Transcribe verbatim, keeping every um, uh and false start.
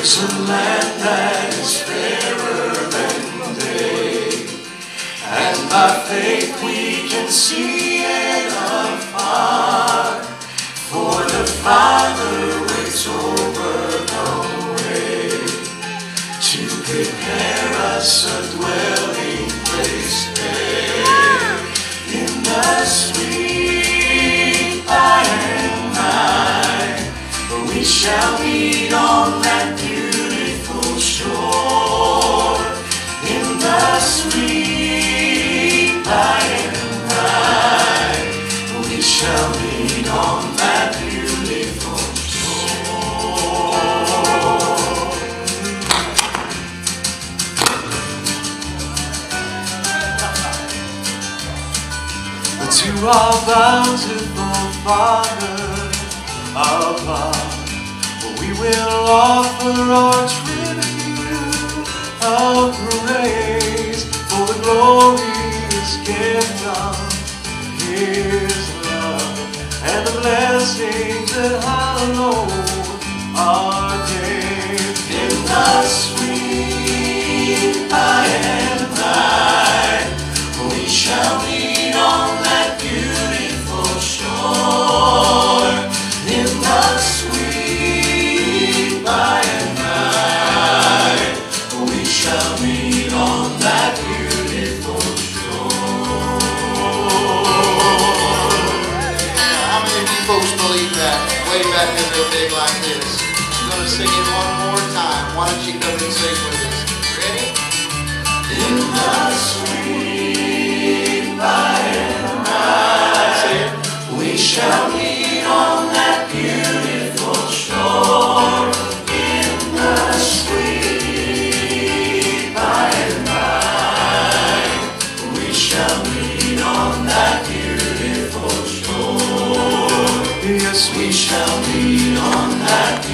There's a land that is fairer than day, and by faith we can see it afar, for the Father waits over the way to prepare us a dwelling place there in the sweet by and by. We shall meet on that beautiful shore in the sweet by and by. We shall meet on that beautiful shore. But to our bountiful Father above, we will offer our tribute of praise for the glorious gift of His love and the blessings that hallow our days. In the sweet by and by, we shall meet on that beautiful shore. In the sweet by and by, we shall meet on that beautiful shore. How many of you folks believe that? Way back there real big like this. I'm going to sing it one more time. Why don't you come and sing with us? Ready? In the sweet by and by, we shall meet on that beautiful shore. In the sweet by and by, we shall meet on that beautiful shore. Yes, we shall meet on that beautiful shore.